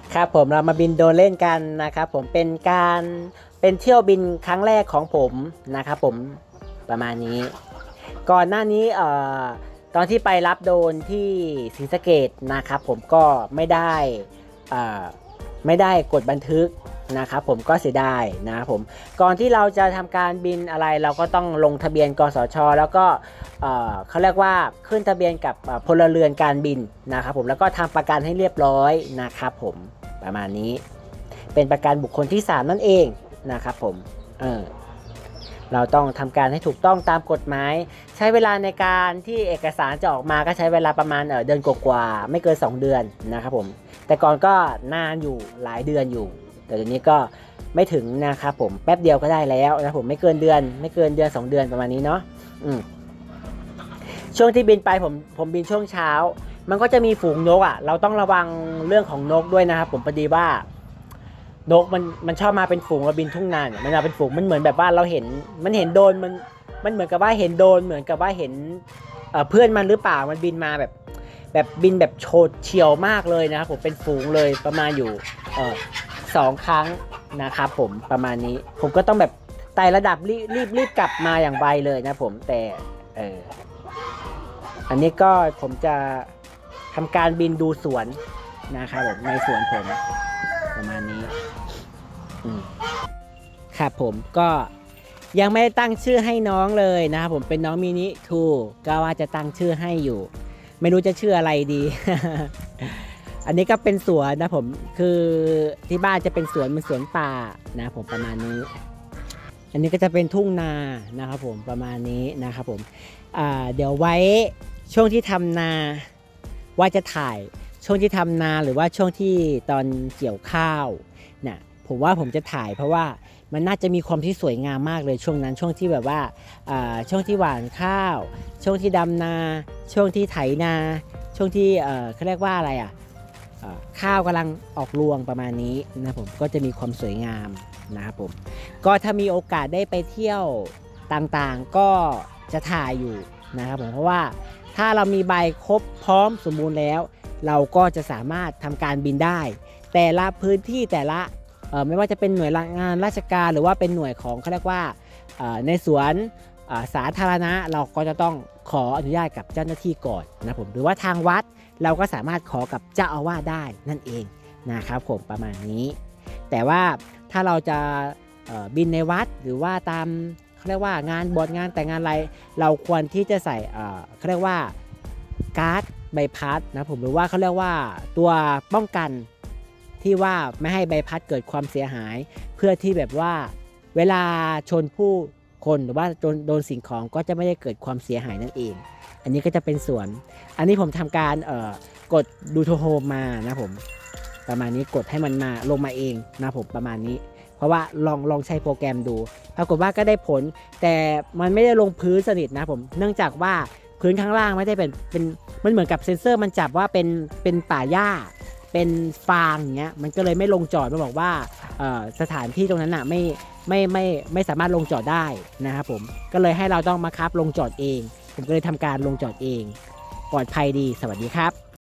ครับผมเรามาบินโดรนเล่นกันนะครับผมเป็นเที่ยวบินครั้งแรกของผมนะครับผมประมาณนี้ก่อนหน้านี้ตอนที่ไปรับโดรนที่ศรีสะเกษนะครับผมก็เอ่อไม่ได้กดบันทึกนะครับผมก็เสียดายนะครับผมก่อนที่เราจะทำการบินอะไรเราก็ต้องลงทะเบียนกสชแล้วก็เขาเรียกว่าขึ้นทะเบียนกับพลเรือนการบินนะครับผมแล้วก็ทำประกันให้เรียบร้อยนะครับผมประมาณนี้เป็นประกันบุคคลที่3นั่นเองนะครับผมเราต้องทำการให้ถูกต้องตามกฎหมายใช้เวลาในการที่เอกสารจะออกมาก็ใช้เวลาประมาณเดือนกว่าๆไม่เกิน2 เดือนนะครับผมแต่ก่อนก็นานอยู่หลายเดือนอยู่แต่เดี๋ยวนี้ก็ไม่ถึงนะครับผมแป๊บเดียวก็ได้แล้วนะผมไม่เกินเดือน2 เดือนประมาณนี้เนาะช่วงที่บินไปผมบินช่วงเช้ามันก็จะมีฝูงนกเราต้องระวังเรื่องของนกด้วยนะครับผมพอดีว่านกมันชอบมาเป็นฝูงเราบินทุ่งนาเนี่ยมันมาเป็นฝูงมันเหมือนแบบว่าเราเห็นโดรนมันเหมือนกับว่าเห็นโดรนเหมือนกับว่าเห็นเพื่อนมันหรือเปล่ามันบินมาแบบบินแบบโฉดเฉี่ยวมากเลยนะครับผมเป็นฝูงเลยประมาณอยู่2 ครั้งนะครับผมประมาณนี้ผมก็ต้องแบบไต่ระดับรีบกลับมาอย่างไวเลยนะผมแต่อันนี้ก็ผมจะทำการบินดูสวนนะครับผมในสวนผมประมาณนี้ครับผมก็ยังไม่ได้ตั้งชื่อให้น้องเลยนะครับผมเป็นน้องมินิทูก็ว่าจะตั้งชื่อให้อยู่ไม่รู้จะชื่ออะไรดี อันนี้ก็เป็นสวนนะผมคือที่บ้านจะเป็นสวนมันสวนป่านะผมประมาณนี้อันนี้ก็จะเป็นทุ่งนานะครับผมประมาณนี้นะครับผมเดี๋ยวไว้ช่วงที่ทำนาว่าจะถ่ายช่วงที่ทำนาหรือว่าช่วงที่ตอนเกี่ยวข้าวนะผมว่าผมจะถ่ายเพราะว่ามันน่าจะมีความที่สวยงามมากเลยช่วงนั้นช่วงที่แบบว่าช่วงที่หว่านข้าวช่วงที่ดำนาช่วงที่ไถนาช่วงที่เขาเรียกว่าอะไรข้าวกำลังออกรวงประมาณนี้นะผมก็จะมีความสวยงามนะครับผมก็ถ้ามีโอกาสได้ไปเที่ยวต่างๆก็จะถ่ายอยู่นะครับผมเพราะว่าถ้าเรามีใบครบพร้อมสมบูรณ์แล้วเราก็จะสามารถทำการบินได้แต่ละพื้นที่แต่ละไม่ว่าจะเป็นหน่วยงานราชการหรือว่าเป็นหน่วยของเขาเรียกว่าในสวนสาธารณะเราก็จะต้องขออนุญาตกับเจ้าหน้าที่ก่อนนะผมหรือว่าทางวัดเราก็สามารถขอกับเจ้าอาวาสได้นั่นเองนะครับผมประมาณนี้แต่ว่าถ้าเราจะบินในวัดหรือว่าตามเขาเรียกว่างานบวชงานแต่งงานอะไรเราควรที่จะใส่เขาเรียกว่าการ์ดใบพัดนะผมหรือว่าเขาเรียกว่าตัวป้องกันที่ว่าไม่ให้ใบพัดเกิดความเสียหายเพื่อที่แบบว่าเวลาชนผู้คนหรือว่าโดนสิ่งของก็จะไม่ได้เกิดความเสียหายนั่นเองอันนี้ก็จะเป็นส่วนอันนี้ผมทำการกดดูโทโฮมมานะผมประมาณนี้กดให้มันมาลงมาเองนะผมประมาณนี้เพราะว่าลองใช้โปรแกรมดูปรากฏว่าก็ได้ผลแต่มันไม่ได้ลงพื้นสนิทนะผมเนื่องจากว่าพื้นข้างล่างไม่ได้เป็นมันเหมือนกับเซ็นเซอร์มันจับว่าเป็นป่าหญ้าเป็นฟางอย่างเงี้ยมันก็เลยไม่ลงจอดมันบอกว่าสถานที่ตรงนั้นไม่สามารถลงจอดได้นะครับผมก็เลยให้เราต้องมาคับลงจอดเองผมก็เลยทำการลงจอดเองปลอดภัยดีสวัสดีครับ